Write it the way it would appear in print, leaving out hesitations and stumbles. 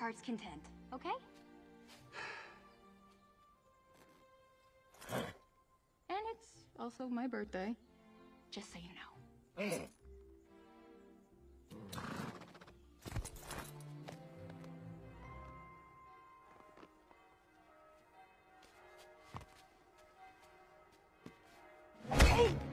heart's content, okay? And it's also my birthday, just so you know. Hey!